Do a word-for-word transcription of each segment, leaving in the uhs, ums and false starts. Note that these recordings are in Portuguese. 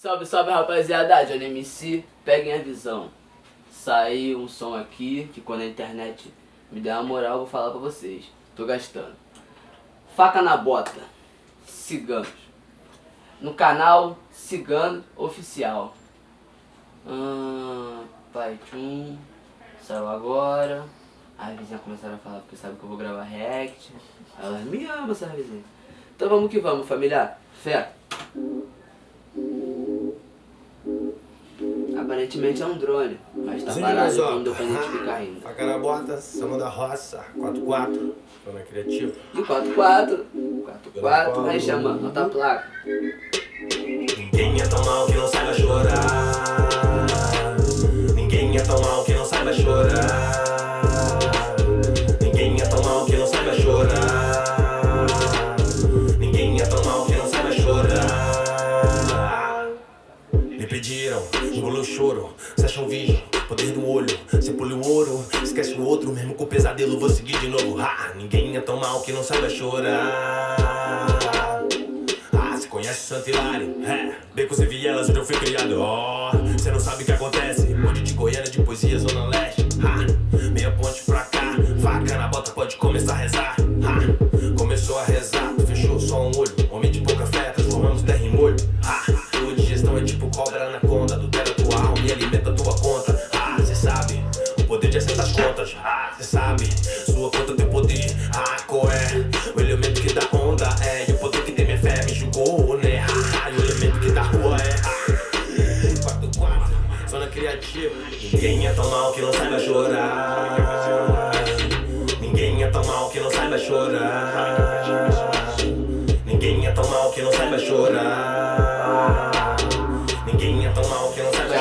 Salve, salve, rapaziada, Johnny M C, peguem a visão. Saiu um som aqui que quando a internet me der uma moral eu vou falar pra vocês. Tô gastando. Faca na bota, Ciganos. No canal Cigano Oficial. Hum, pai, tchum. Saiu agora. As vizinhas começaram a falar porque sabe que eu vou gravar react. Elas me amam, essas vizinhas. Então vamos que vamos, família. Fé. Aparentemente é um drone, mas tá parado e não deu pra identificar ainda. Faca na bota, Samba da Roça, quatro quatro, Zona Criativa. E quatro quatro, quatro quatro, vai chamando, nota a placa. Ninguém é tão mal que não saiba chorar. Ninguém é tão mal que não saiba chorar. Ninguém é tão mal que não saiba chorar. Ninguém é tão mal que não saiba chorar. Me pediram, engolou o choro, se acham virgem, poder do olho, se pule o ouro, esquece o outro, mesmo com o pesadelo vou seguir de novo. Ah, ninguém é tão mal que não saiba chorar. Ah, você conhece Santo Hilário? É, Becos e Vielas onde eu fui criado. Ó, oh, você não sabe o que acontece, monte de Goiânia, de poesia, Zona Leste. Ah, meia ponte pra cá, faca na bota, pode começar a rezar. Ah, começou a rezar, fechou só um olho, homem de pouca fé, transformamos terra em molho. Ah, tua digestão é tipo cobra anaconda, adultera tua alma e alimenta tua conta. Ah, cê sabe, o poder de acertar as contas. Ah, cê sabe, sua conta tem poder. Ah, qual é? O elemento que dá onda é, e o poder que tem minha fé me julgou, né? Ah, e o elemento que dá rua é. Ah, quatro quatro, Zona Criativa. Ninguém é tão mal que não saiba chorar. Ninguém é tão mal que não saiba chorar. Ninguém é tão mal que não saiba chorar. Ninguém é tão mal que não saiba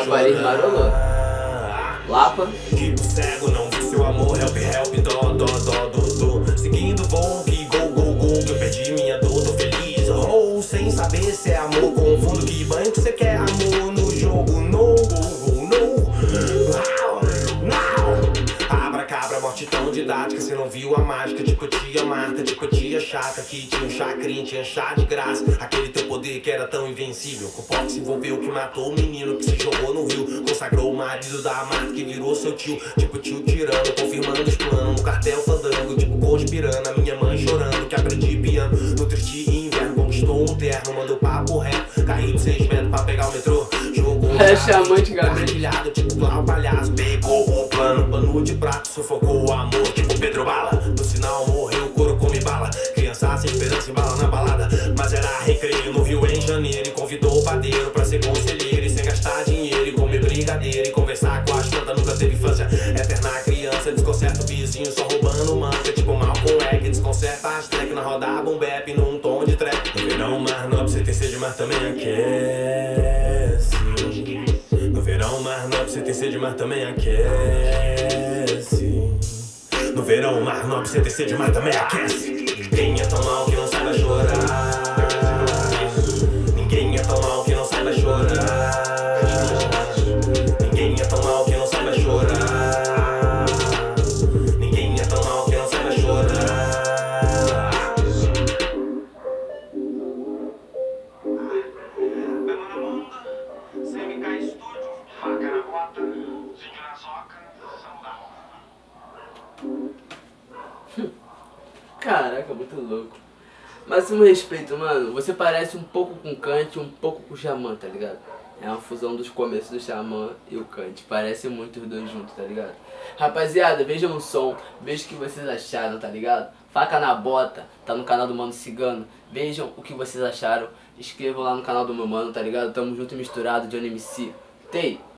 chorar. Lapa. Tipo cego, não vi seu amor. Help, help, dó, dó, dó, dó, dó. Seguindo voo, que go, go, go. Que eu perdi minha dor, tô feliz. Oh, sem saber se é amor. Confundo que banho que você quer amor no jogo. No, go, go, no. Now, now. Abracabra, morte tão didática. Você não viu a mágica, tipo tia Marta, tipo tia chata. Que tinha um chacrinho, tinha chá de graça. Aquele teu poder que era tão invencível. Com o pó que se envolveu, que matou o menino, que se jogou no rio. Consagrou o marido da Marta, que virou seu tio. Tipo tio tirano, confirmando os planos. No cartel fandango, tipo conspirando. A minha mãe chorando, que aprendi piano. No triste inverno, conquistou um terno. Mandou papo reto, caí de seis metros pra pegar o metrô. Jogou um é chamante, gargantilhado, tipo Clau Palhaço. Pegou o plano, pano de prato, sufocou o amor. Tipo Pedro Bala, no sinal morreu, o couro come bala. Criança sem esperança, embala na balada. Mas era recreio no Rio em janeiro. E convidou o padeiro pra ser conselheiro. E sem gastar dinheiro, e comer brigadeiro. E conversar com as plantas, nunca teve infância. Eterna criança, desconcerta o vizinho só roubando manca. Tipo Malcolm X, desconcerta as track na roda boom bap num tom de trap. No verão, mar nobre, você tem sede, mas também aquece. No verão, mar nobre, você tem sede, mas também aquece. No verão, mar nobre, você tem sede, mas também aquece. Ninguém é tão mal que não saiba chorar. Ninguém é tão mal que não saiba chorar. Ninguém é tão mal que não saiba chorar. Ninguém é tão mal que não saiba chorar. C M K Estúdio, faca na bota, zinho na soca, Samba da Roça. Caraca, muito louco. Máximo respeito, mano. Você parece um pouco com o Kant e um pouco com o Xamã, tá ligado? É uma fusão dos começos do Xamã e o Kant. Parece muito os dois juntos, tá ligado? Rapaziada, vejam o som. Vejam o que vocês acharam, tá ligado? Faca na bota, tá no canal do Mano Cigano. Vejam o que vocês acharam. Inscrevam lá no canal do meu mano, tá ligado? Tamo junto e misturado, Johnny M C. Tei!